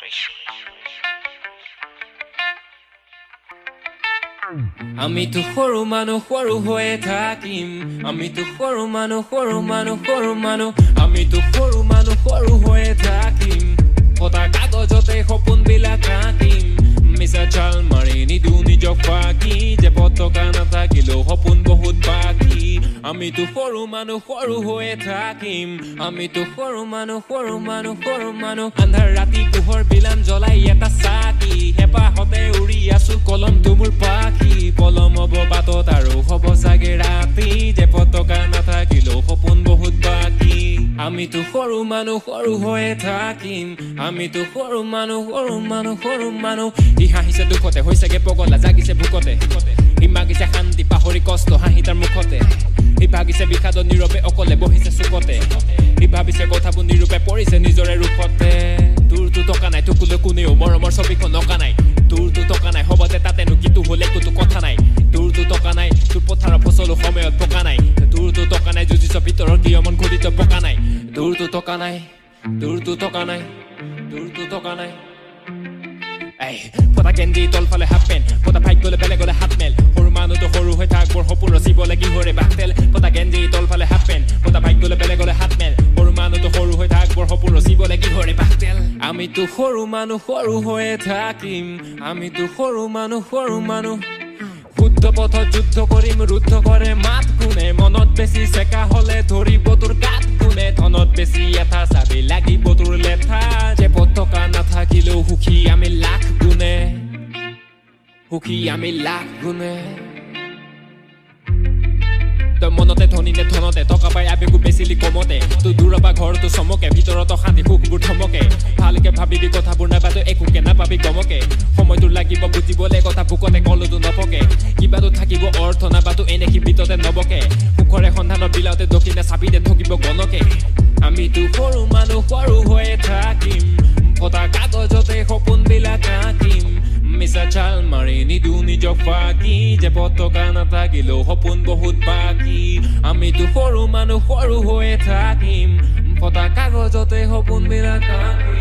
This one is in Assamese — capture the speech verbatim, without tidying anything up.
আমি তো সৰু মানুহ সৰু হৈয়ে থাকিম আমি তো সৰু মানুহ সৰু মানুহ সৰু মানুহ আমি তো সৰু মানুহ সৰু হৈয়ে থাকিম ফটা কাগজতে সপোন বিলাক আঁকিম মিছা চাল মাৰি নিদু নিজক ফাঁকি যে পতকা নাথাকিলেও সপোন বহুত বাকী আমি তো সৰু মানুহ সৰু হৈয়ে থাকিম আমি তো সৰু মানুহ সৰু মানুহ সৰু মানুহ আন্ধাৰ ৰাতি পোহৰ বিলান জ্বলাই এটা চাকি হেপাহতে উৰি আছো কলম তুমুৰ পাখি পলম হ'ব বাটত আৰু হ'ব চাগে ৰাতি যে পতকা নাথাকিলেও সপোন বহুত বাকী আমি তো সৰু মানুহ সৰু হৈয়ে থাকিম আমি তো সৰু মানুহ সৰু মানুহ সৰু মানুহ ই হাঁহিছে দুখতে হৈছেগে পগলা জাগিছে ভোকতে ই মাগিছে শান্তি পাহৰি কষ্ট হাঁহি তাৰ মুখতে ই ভাগিছে বিষাদত নীৰৱে অকলে বহিছে চুকতে ই ভাবিছে কথাবোৰ নিৰূপে পৰিছে নিজৰে ৰূপতে তোৰতো টকা নাই তোকলৈ কোনেও মৰমৰ ছবিখন অঁকা নাই তোৰতো টকা নাই হবতে তাতেনো কিটো হলে কোনো কথা নাই তোৰতো টকা নাই তোৰ পথাৰৰ ফচলো সময়ত পকা নাই তোৰতো টকা নাই যুঁজিছ ভিতৰৰ কিয়মন ঘূৰিত পকা নাই তোৰতো টকা নাই তোৰতো টকা নাই তোৰতো টকা নাই এই ফটা কেন্দ্ৰি তলফালে হাফ পেণ্ট ফটা ফাইট গ'লে বেলেগলে হাত মেল সৰু মানুহটো সৰু হৈ থাক বৰ সপোন ৰচিব লাগি হৰে বাটেল ফটা কেন্দ্ৰি তলফালে হাফ পেণ্ট ফটা ফাইট গ'লে বেলেগলে হাত মেল সৰু মানুহটো সৰু হৈ থাক বৰ সপোন ৰচিব লাগি হৰে বাটেল আমি তো সৰু মানুহ সৰু হৈয়ে থাকিম আমি তো সৰু মানুহ সৰু মানুহ শুদ্ধ পথত যুদ্ধ কৰিম ৰুদ্ধ কৰে মাত কোনে মনত বেছি চেকা হলে ধৰিব তোৰ গাত কোনে ধনত বেছি এটা চাবি লাগিব তোৰ লেঠা যে পতকা নাথাকিলেও সুখী আমি লাখ গুণে সুখী আমি লাখ গুণে তই মনতে ধনী নে ধনতে টকা পাই আবেগো বেচিলি কমতে তোৰ দূৰৰ পৰা ঘৰটো চমকে ভিতৰত শান্তি সুখবোৰ থমকে ভালকে ভাবিবি কথাবোৰ নাপাতো একোকে নাপাবি গমকে সময়টো লাগিব বুজিবলে কথা বুকতে কলতো নপকে কিবাতো থাকিব অৰ্থ নাপাতো এনে শিবিততে নবকে সুখৰে সন্ধানত বিলাওতে দক্ষিণে চাবিতে থকিব গণকে আমি তো সৰু মানুহ সৰু হৈয়ে থাকিম ফটা কাগজতে সপোন বিলাক আঁকিম মিছা চাল মাৰি নিদু নিজক ফাঁকি যে পতকা নাথাকিলেও সপোন বহুত বাকী আমি তো সৰু মানুহ সৰু হৈয়ে থাকিম ফটা কাগজতে সপোন বিলাক আঁকিম